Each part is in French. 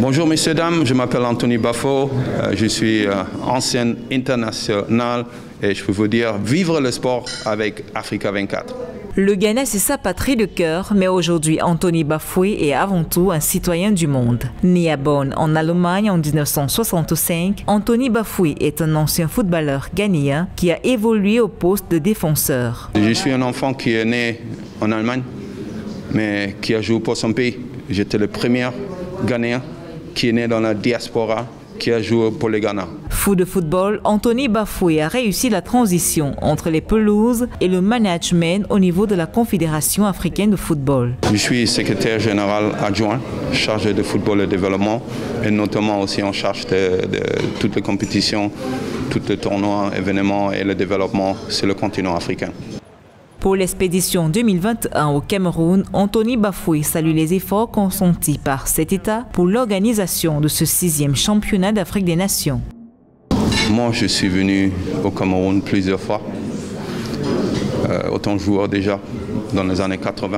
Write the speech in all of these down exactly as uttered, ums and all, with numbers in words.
Bonjour messieurs, dames, je m'appelle Anthony Baffoe, euh, je suis euh, ancien international et je peux vous dire vivre le sport avec Africa vingt-quatre. Le Ghana, c'est sa patrie de cœur, mais aujourd'hui, Anthony Baffoe est avant tout un citoyen du monde. Né à Bonn, en Allemagne, en mille neuf cent soixante-cinq, Anthony Baffoe est un ancien footballeur ghanéen qui a évolué au poste de défenseur. Je suis un enfant qui est né en Allemagne, mais qui a joué pour son pays. J'étais le premier Ghanéen qui est né dans la diaspora, qui a joué pour le Ghana. Fou de football, Anthony Baffoe a réussi la transition entre les pelouses et le management au niveau de la Confédération africaine de football. Je suis secrétaire général adjoint, chargé de football et développement, et notamment aussi en charge de, de toutes les compétitions, tous les tournois, événements et le développement sur le continent africain. Pour l'expédition deux mille vingt et un au Cameroun, Anthony Baffoe salue les efforts consentis par cet État pour l'organisation de ce sixième championnat d'Afrique des Nations. Moi, je suis venu au Cameroun plusieurs fois, euh, autant joueur déjà, dans les années quatre-vingt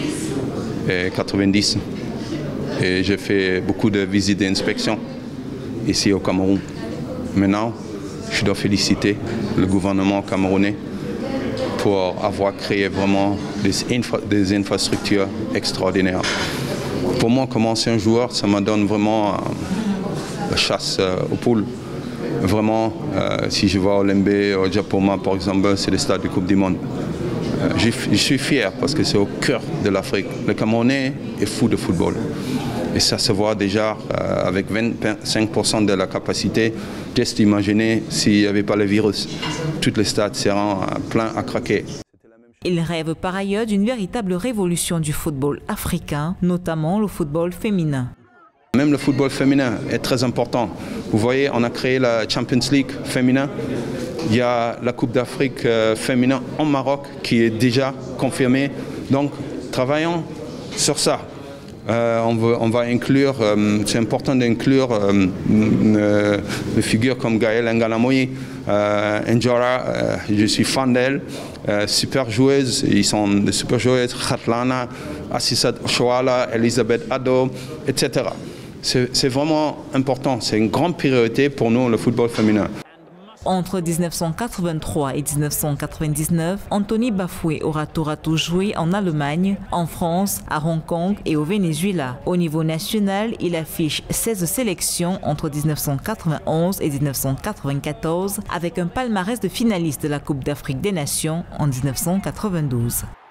et quatre-vingt-dix. Et j'ai fait beaucoup de visites d'inspection ici au Cameroun. Maintenant, je dois féliciter le gouvernement camerounais pour avoir créé vraiment des, infra des infrastructures extraordinaires. Pour moi, comme ancien joueur, ça me donne vraiment euh, la chasse euh, aux poules. Vraiment, euh, si je vais au Lembe, au Japoma par exemple, c'est le stade de Coupe du Monde. Euh, je, je suis fier parce que c'est au cœur de l'Afrique. Le Camerounais est fou de football. Et ça se voit déjà euh, avec vingt-cinq pour cent de la capacité. Juste imaginer s'il n'y avait pas le virus. Tous les stades seraient euh, pleins à craquer. Il rêve par ailleurs d'une véritable révolution du football africain, notamment le football féminin. Même le football féminin est très important. Vous voyez, on a créé la Champions League féminin. Il y a la Coupe d'Afrique euh, féminin en Maroc qui est déjà confirmée. Donc, travaillons sur ça. Euh, on, veut, on va inclure, euh, c'est important d'inclure euh, euh, des figures comme Gaëlle Ngalamoyi, euh, Njora, euh, je suis fan d'elle, euh, super joueuses, ils sont des super joueuses, Khatlana, Assisat Chouala, Elisabeth Addo, et cetera. C'est vraiment important, c'est une grande priorité pour nous, le football féminin. Entre mille neuf cent quatre-vingt-trois et mille neuf cent quatre-vingt-dix-neuf, Anthony Baffoe aura tour à tour joué en Allemagne, en France, à Hong Kong et au Venezuela. Au niveau national, il affiche seize sélections entre mille neuf cent quatre-vingt-onze et mille neuf cent quatre-vingt-quatorze, avec un palmarès de finaliste de la Coupe d'Afrique des Nations en mille neuf cent quatre-vingt-douze.